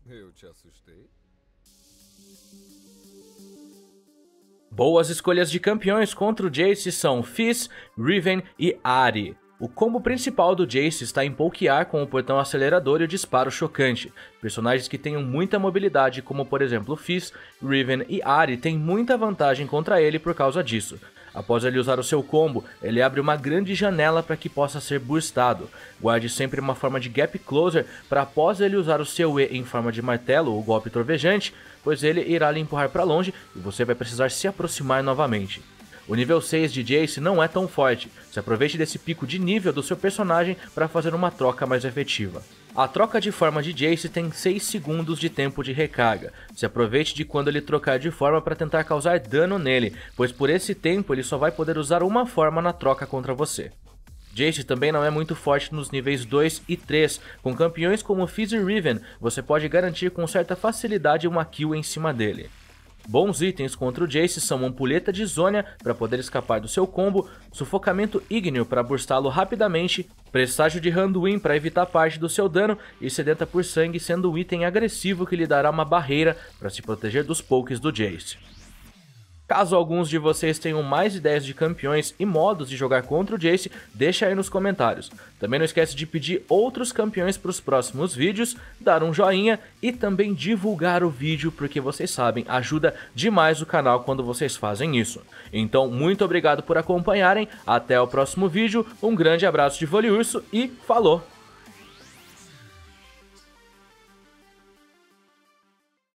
Eu te assustei? Boas escolhas de campeões contra o Jayce são Fizz, Riven e Ahri. O combo principal do Jayce está em pokear com o portão acelerador e o disparo chocante. Personagens que tenham muita mobilidade, como por exemplo Fizz, Riven e Ahri, têm muita vantagem contra ele por causa disso. Após ele usar o seu combo, ele abre uma grande janela para que possa ser burstado. Guarde sempre uma forma de Gap Closer para após ele usar o seu E em forma de martelo ou golpe trovejante, pois ele irá lhe empurrar para longe e você vai precisar se aproximar novamente. O nível 6 de Jayce não é tão forte, se aproveite desse pico de nível do seu personagem para fazer uma troca mais efetiva. A troca de forma de Jayce tem 6 segundos de tempo de recarga, se aproveite de quando ele trocar de forma para tentar causar dano nele, pois por esse tempo ele só vai poder usar uma forma na troca contra você. Jayce também não é muito forte nos níveis 2 e 3, com campeões como Fizz e Riven, você pode garantir com certa facilidade uma kill em cima dele. Bons itens contra o Jayce são Ampulheta de Zhonya para poder escapar do seu combo, Sufocamento Ígneo para burstá-lo rapidamente, Presságio de Randuin para evitar parte do seu dano e Sedenta por Sangue sendo um item agressivo que lhe dará uma barreira para se proteger dos pokés do Jayce. Caso alguns de vocês tenham mais ideias de campeões e modos de jogar contra o Jayce, deixa aí nos comentários. Também não esquece de pedir outros campeões para os próximos vídeos, dar um joinha e também divulgar o vídeo, porque vocês sabem, ajuda demais o canal quando vocês fazem isso. Então, muito obrigado por acompanharem, até o próximo vídeo, um grande abraço de Voliurso e falou!